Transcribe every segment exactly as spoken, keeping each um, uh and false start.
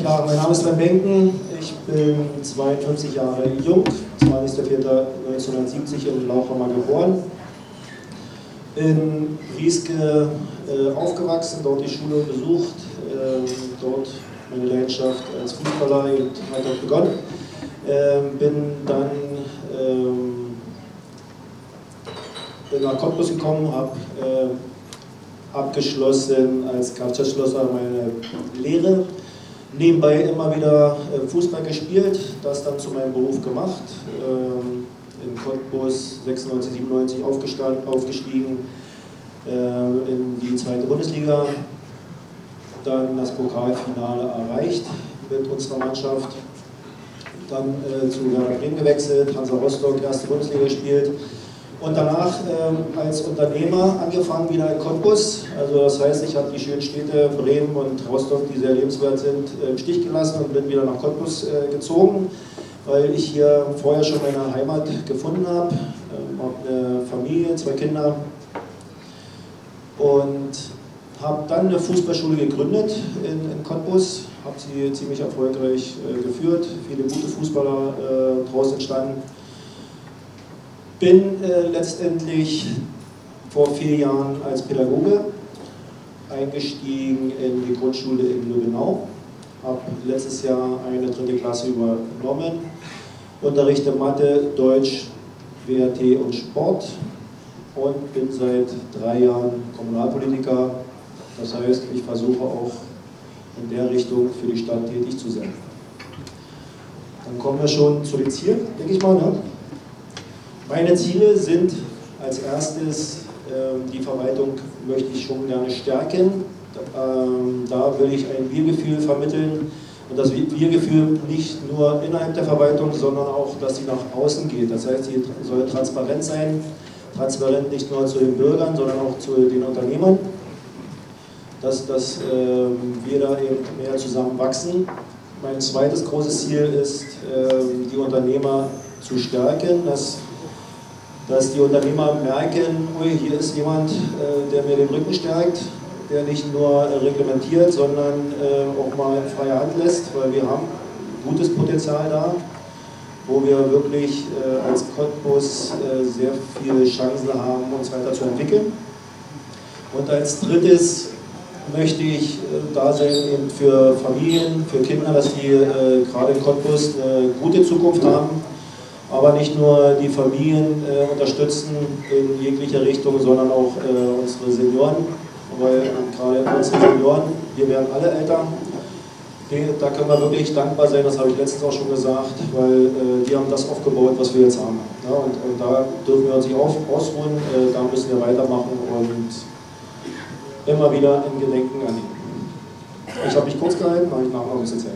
Ja, mein Name ist Sven Benken, ich bin zweiundfünfzig Jahre jung, zwanzigster vierter neunzehnhundertsiebzig in Lauchhammer geboren. In Rieske äh, aufgewachsen, dort die Schule besucht, äh, dort meine Leidenschaft als Fußballer hat dort begonnen. Äh, bin dann ähm, bin nach Cottbus gekommen, habe äh, abgeschlossen als Kfz-Schlosser meine Lehre. Nebenbei immer wieder Fußball gespielt, das dann zu meinem Beruf gemacht. Ähm, in Cottbus sechsundneunzig, siebenundneunzig aufgestiegen äh, in die zweite Bundesliga, dann das Pokalfinale erreicht mit unserer Mannschaft, dann äh, zu Werder Bremen gewechselt, Hansa Rostock, erste Bundesliga gespielt. Und danach ähm, als Unternehmer angefangen wieder in Cottbus. Also das heißt, ich habe die schönen Städte Bremen und Rostock, die sehr lebenswert sind, äh, im Stich gelassen und bin wieder nach Cottbus äh, gezogen, weil ich hier vorher schon meine Heimat gefunden habe. Ähm, habe eine Familie, zwei Kinder und habe dann eine Fußballschule gegründet in, in Cottbus. Habe sie ziemlich erfolgreich äh, geführt, viele gute Fußballer äh, daraus entstanden. Bin äh, letztendlich vor vier Jahren als Pädagoge eingestiegen in die Grundschule in Lübbenau. Habe letztes Jahr eine dritte Klasse übernommen. Unterrichte Mathe, Deutsch, W R T und Sport und bin seit drei Jahren Kommunalpolitiker. Das heißt, ich versuche auch in der Richtung für die Stadt tätig zu sein. Dann kommen wir schon zu den Zielen, denke ich mal. Ne? Meine Ziele sind als erstes, äh, die Verwaltung möchte ich schon gerne stärken. Ähm, da will ich ein Wir-Gefühl vermitteln und das Wir-Gefühl nicht nur innerhalb der Verwaltung, sondern auch, dass sie nach außen geht. Das heißt, sie soll transparent sein, transparent nicht nur zu den Bürgern, sondern auch zu den Unternehmern, dass, dass äh, wir da eben mehr zusammen wachsen. Mein zweites großes Ziel ist, äh, die Unternehmer zu stärken, dass dass die Unternehmer merken, ui, hier ist jemand, äh, der mir den Rücken stärkt, der nicht nur äh, reglementiert, sondern äh, auch mal freie Hand lässt, weil wir haben gutes Potenzial da, wo wir wirklich äh, als Cottbus äh, sehr viele Chancen haben, uns weiterzuentwickeln. Und als drittes möchte ich äh, da sein eben für Familien, für Kinder, dass die äh, gerade in Cottbus eine gute Zukunft haben. Aber nicht nur die Familien äh, unterstützen in jeglicher Richtung, sondern auch äh, unsere Senioren, weil äh, gerade unsere Senioren, wir werden alle älter, die, da können wir wirklich dankbar sein, das habe ich letztens auch schon gesagt, weil äh, die haben das aufgebaut, was wir jetzt haben. Ja, und, und da dürfen wir uns nicht auf, ausruhen, äh, da müssen wir weitermachen und immer wieder in Gedenken an ihn. Ich habe mich kurz gehalten, aber ich nachher noch ein bisschen Zeit.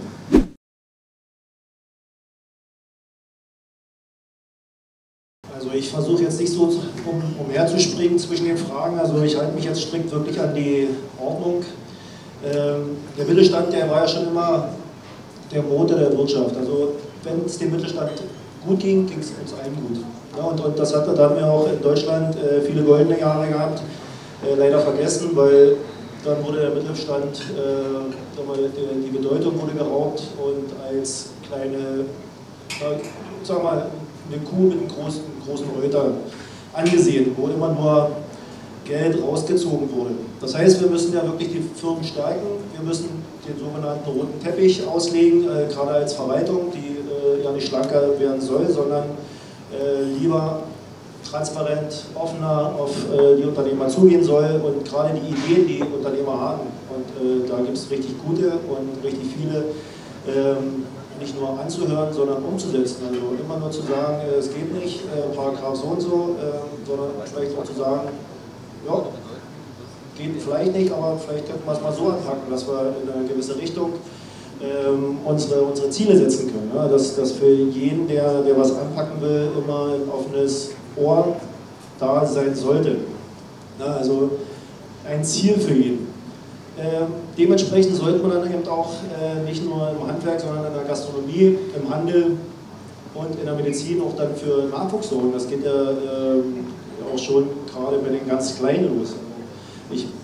Also ich versuche jetzt nicht so um, umherzuspringen zwischen den Fragen, also ich halte mich jetzt strikt wirklich an die Ordnung. Ähm, der Mittelstand, der war ja schon immer der Motor der Wirtschaft. Also wenn es dem Mittelstand gut ging, ging es uns allen gut. Ja, und, und das hat, da haben wir auch in Deutschland äh, viele goldene Jahre gehabt, äh, leider vergessen, weil dann wurde der Mittelstand, äh, die, die Bedeutung wurde geraubt und als kleine, äh, sag mal, eine Kuh mit einem großen, großen Reuter angesehen, wo immer nur Geld rausgezogen wurde. Das heißt, wir müssen ja wirklich die Firmen stärken, wir müssen den sogenannten roten Teppich auslegen, äh, gerade als Verwaltung, die äh, ja nicht schlanker werden soll, sondern äh, lieber transparent, offener auf äh, die Unternehmer zugehen soll und gerade die Ideen, die Unternehmer haben, und äh, da gibt es richtig gute und richtig viele, ähm, nicht nur anzuhören, sondern umzusetzen. Also immer nur zu sagen, äh, es geht nicht, äh, Paragraph so und so, äh, sondern vielleicht auch zu sagen, ja, geht vielleicht nicht, aber vielleicht könnten wir es mal so anpacken, dass wir in eine gewisse Richtung ähm, unsere, unsere Ziele setzen können. Ja? Dass, dass für jeden, der, der was anpacken will, immer ein offenes Ohr da sein sollte. Ja, also ein Ziel für jeden. Äh, dementsprechend sollte man dann eben auch äh, nicht nur im Handwerk, sondern in der Gastronomie, im Handel und in der Medizin auch dann für Nachwuchs sorgen. Das geht ja äh, auch schon gerade bei den ganz Kleinen los. Ich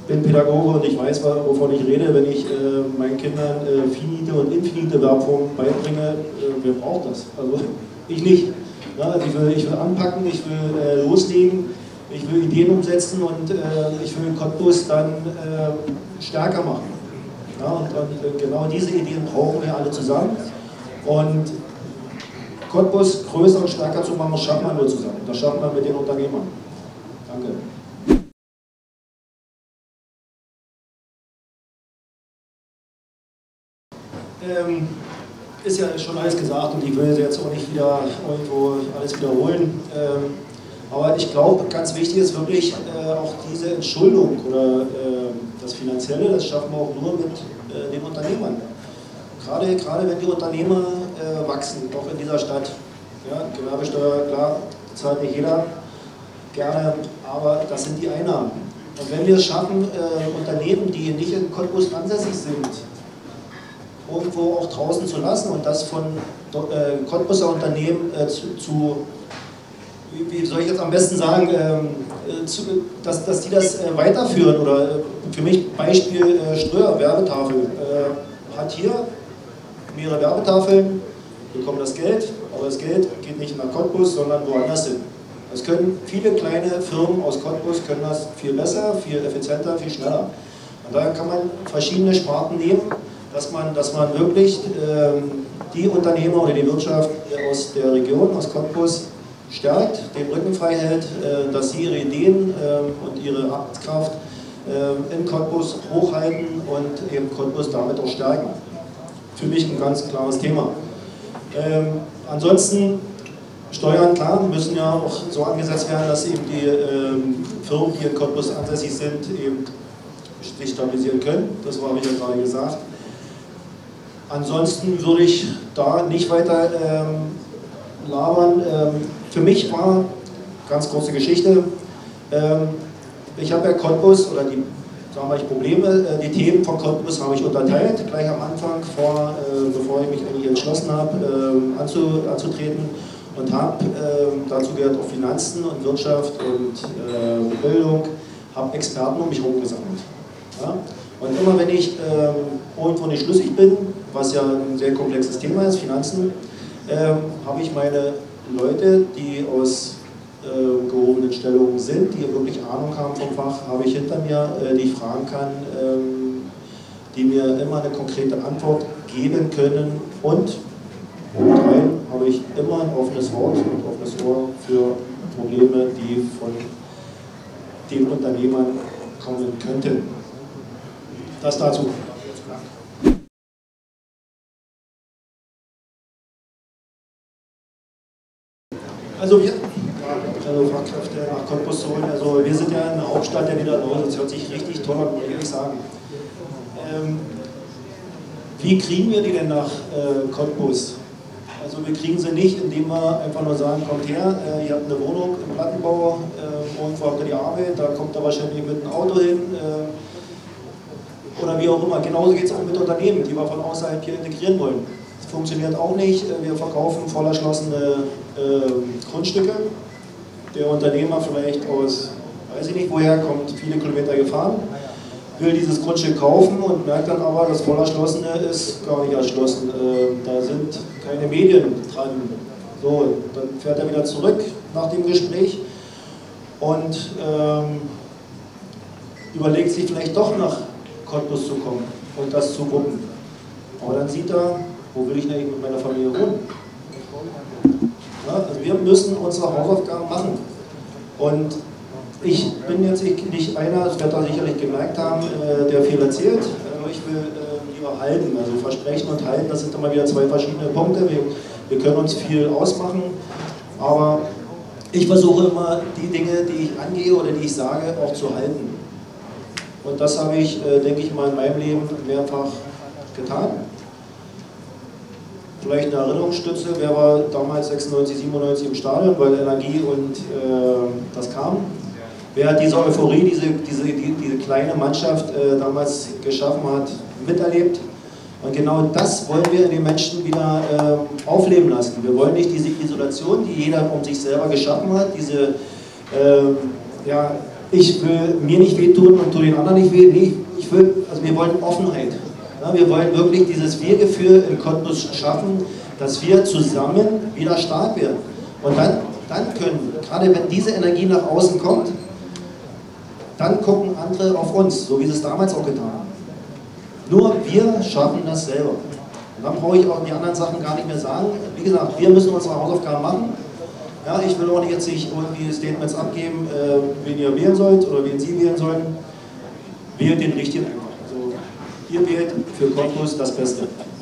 bin Pädagoge und ich weiß, wovon ich rede, wenn ich äh, meinen Kindern äh, finite und infinite Verbformen beibringe. Äh, wer braucht das? Also ich nicht. Ja, also ich, will, ich will anpacken, ich will äh, loslegen, ich will Ideen umsetzen und äh, ich will Cottbus dann äh, stärker machen. Ja, und, und genau diese Ideen brauchen wir alle zusammen. Und Cottbus größer und stärker zu machen, das schaffen wir nur zusammen. Das schaffen wir mit den Unternehmern. Danke. Ähm, ist ja schon alles gesagt und ich will jetzt auch nicht wieder irgendwo alles wiederholen. Ähm, aber ich glaube, ganz wichtig ist wirklich äh, auch diese Entschuldung oder äh, das Finanzielle, das schaffen wir auch nur mit äh, den Unternehmern. Gerade, gerade wenn die Unternehmer äh, wachsen, auch in dieser Stadt. Ja, Gewerbesteuer, klar, zahlt nicht jeder gerne, aber das sind die Einnahmen. Und wenn wir es schaffen, äh, Unternehmen, die nicht in Cottbus ansässig sind, irgendwo auch draußen zu lassen und das von äh, Cottbuser Unternehmen äh, zu, zu wie, wie soll ich jetzt am besten sagen, ähm, äh, zu, dass, dass die das äh, weiterführen oder äh, für mich Beispiel äh, Ströer, Werbetafel, äh, hat hier mehrere Werbetafeln, bekommen das Geld, aber das Geld geht nicht nach Cottbus, sondern woanders hin. Das können viele kleine Firmen aus Cottbus können das viel besser, viel effizienter, viel schneller. Und da kann man verschiedene Sparten nehmen, dass man, dass man wirklich ähm, die Unternehmer oder die Wirtschaft aus der Region, aus Cottbus, stärkt, den Rücken frei hält, äh, dass sie ihre Ideen äh, und ihre Arbeitskraft äh, in Cottbus hochhalten und eben Cottbus damit auch stärken. Für mich ein ganz klares Thema. Ähm, ansonsten, Steuern, klar, müssen ja auch so angesetzt werden, dass eben die ähm, Firmen, die in Cottbus ansässig sind, eben sich stabilisieren können. Das habe ich ja gerade gesagt. Ansonsten würde ich da nicht weiter ähm, labern. Ähm, für mich war, ganz kurze Geschichte, ähm, ich habe ja Cottbus, oder die sagen wir, Probleme, äh, die Themen von Cottbus habe ich unterteilt, gleich am Anfang, vor, äh, bevor ich mich eigentlich entschlossen habe, äh, anzu, anzutreten, und habe, äh, dazu gehört auch Finanzen und Wirtschaft und äh, Bildung, habe Experten um mich herum gesammelt. Ja? Und immer wenn ich äh, irgendwo nicht schlüssig bin, was ja ein sehr komplexes Thema ist, Finanzen, äh, habe ich meine Leute, die aus äh, gehobenen Stellungen sind, die wirklich Ahnung haben vom Fach, habe ich hinter mir, äh, die ich fragen kann, äh, die mir immer eine konkrete Antwort geben können, und obendrein habe ich immer ein offenes Wort und offenes Ohr für Probleme, die von den Unternehmern kommen könnten. Das dazu. Also wir, also Fachkräfte nach Cottbus zu holen, also wir sind ja eine Hauptstadt der Niederlande, das hört sich richtig toll an, muss ich ehrlich sagen. Ähm, wie kriegen wir die denn nach äh, Cottbus? Also wir kriegen sie nicht, indem wir einfach nur sagen, kommt her, äh, ihr habt eine Wohnung im Plattenbau, äh, irgendwo habt ihr die Arbeit, da kommt ihr wahrscheinlich mit einem Auto hin, äh, oder wie auch immer. Genauso geht es auch mit Unternehmen, die wir von außerhalb hier integrieren wollen. Das funktioniert auch nicht, wir verkaufen voll erschlossene äh, Grundstücke. Der Unternehmer vielleicht aus, weiß ich nicht woher, kommt viele Kilometer gefahren, will dieses Grundstück kaufen und merkt dann aber, das voll erschlossene ist gar nicht erschlossen. Äh, da sind keine Medien dran. So, dann fährt er wieder zurück nach dem Gespräch und ähm, überlegt sich vielleicht doch nach Cottbus zu kommen und das zu wuppen. Aber dann sieht er, wo will ich denn mit meiner Familie wohnen? Ja, also wir müssen unsere Hausaufgaben machen. Und ich bin jetzt nicht einer, das wird er sicherlich gemerkt haben, der viel erzählt. Ich will lieber halten, also Versprechen und halten, das sind immer wieder zwei verschiedene Punkte. Wir, wir können uns viel ausmachen, aber ich versuche immer, die Dinge, die ich angehe oder die ich sage, auch zu halten. Und das habe ich, denke ich mal, in meinem Leben mehrfach getan. Vielleicht eine Erinnerungsstütze, wer war damals sechsundneunzig, siebenundneunzig im Stadion, weil Energie und äh, das kam. Wer hat diese Euphorie, diese, diese, die, diese kleine Mannschaft äh, damals geschaffen hat, miterlebt? Und genau das wollen wir in den Menschen wieder äh, aufleben lassen. Wir wollen nicht diese Isolation, die jeder um sich selber geschaffen hat, diese äh, ja, ich will mir nicht wehtun und tu den anderen nicht weh. Nee, ich will, also wir wollen Offenheit. Ja, wir wollen wirklich dieses Wir-Gefühl im Cottbus schaffen, dass wir zusammen wieder stark werden. Und dann, dann können, gerade wenn diese Energie nach außen kommt, dann gucken andere auf uns, so wie sie es damals auch getan haben. Nur wir schaffen das selber. Und dann brauche ich auch die anderen Sachen gar nicht mehr sagen. Wie gesagt, wir müssen unsere Hausaufgaben machen. Ja, ich will auch nicht jetzt nicht irgendwie Statements abgeben, äh, wen ihr wählen sollt oder wen Sie wählen sollen. Wählt den richtigen einfach. Also, ihr wählt für Cottbus das Beste.